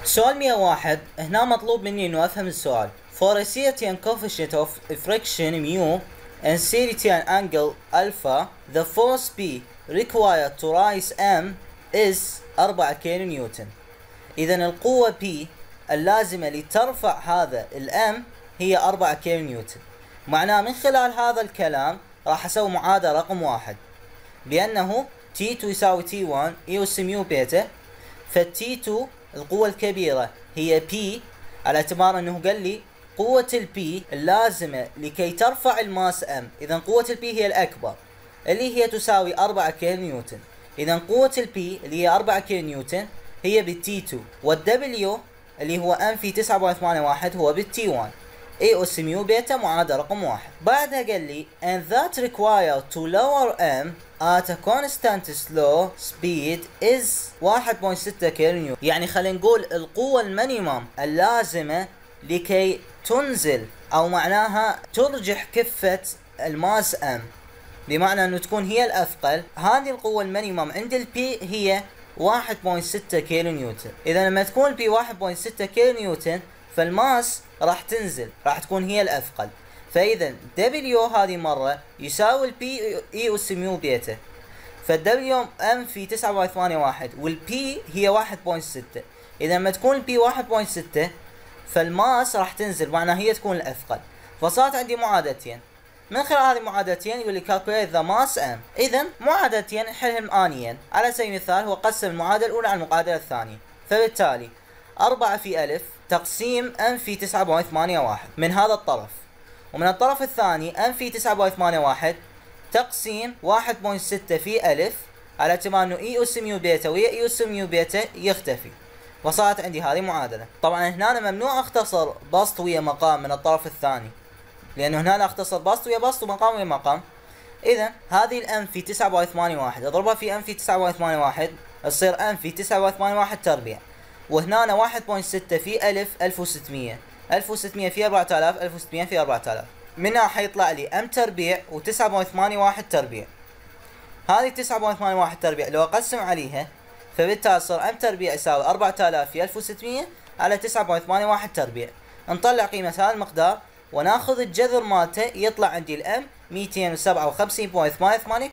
سؤال 101 هنا مطلوب مني انه افهم السؤال. For a certain coefficient of friction mu and certain angle alpha, the force P required to rise M is 4 كيلو نيوتن. اذا القوة P اللازمة لترفع هذا الام هي 4 كيلو نيوتن. معناه من خلال هذا الكلام راح اسوي معادلة رقم 1 بانه T2 يساوي T1 اي اس ميو بيتا، فالT2 القوة الكبيرة هي P، على اعتبار انه قال لي قوة البي اللازمة لكي ترفع الماس M، اذا قوة البي هي الاكبر اللي هي تساوي 4 كيلو نيوتن. اذا قوة البي اللي هي 4 كيلو نيوتن هي بالT2، والدبليو اللي هو M في 9.81 هو بالT1 اي اس ميو بيتا، معادلة رقم 1. بعدها قال لي and that required to lower M at a constant slow speed is 1.6 كيلو نيوتن. يعني خلينا نقول القوة المينيمم اللازمة لكي تنزل او معناها ترجح كفة الماس M، بمعنى انه تكون هي الاثقل. هذه القوة المينيمم عند البي هي 1.6 كيلو نيوتن. اذا لما تكون البي 1.6 كيلو نيوتن فالماس راح تنزل، راح تكون هي الاثقل. فاذا دبليو هذه مرة يساوي البي اي اس ميو بيتا، فالدبليو ام في 9.81 والبي هي 1.6. اذا لما تكون البي 1.6 فالماس راح تنزل، معناها هي تكون الاثقل. فصارت عندي معادلتين، من خلال هذه المعادلتين يقول لي calculate the mass M. اذا معادلتين نحلهم آنيا. على سبيل المثال هو قسم المعادلة الأولى على المعادلة الثانية، فبالتالي 4 في ألف تقسيم M في 9.81 من هذا الطرف، ومن الطرف الثاني M في 9.81 تقسيم 1.6 في ألف، على اعتبار انه اي اس ميو بيتا ويا اي اس ميو بيتا يختفي. وصارت عندي هذه معادلة. طبعا هنا أنا ممنوع اختصر بسط ويا مقام من الطرف الثاني، لانه هنا اختصر بسط ويا بسط ومقام ويا مقام. اذا هذه الام في 9.81 اضربها في ام في 9.81 تصير ام في 9.81 تربيع، وهنا 1.6 في الف 1600 في 4000 1600 في 4000. منها حيطلع لي ام تربيع و9.81 تربيع. هذه 9.81 تربيع لو اقسم عليها فبالتالي صار ام تربيع يساوي 4000 في 1600 على 9.81 تربيع. نطلع قيمة هذا المقدار وناخذ الجذر مالته، يطلع عندي الام 257.88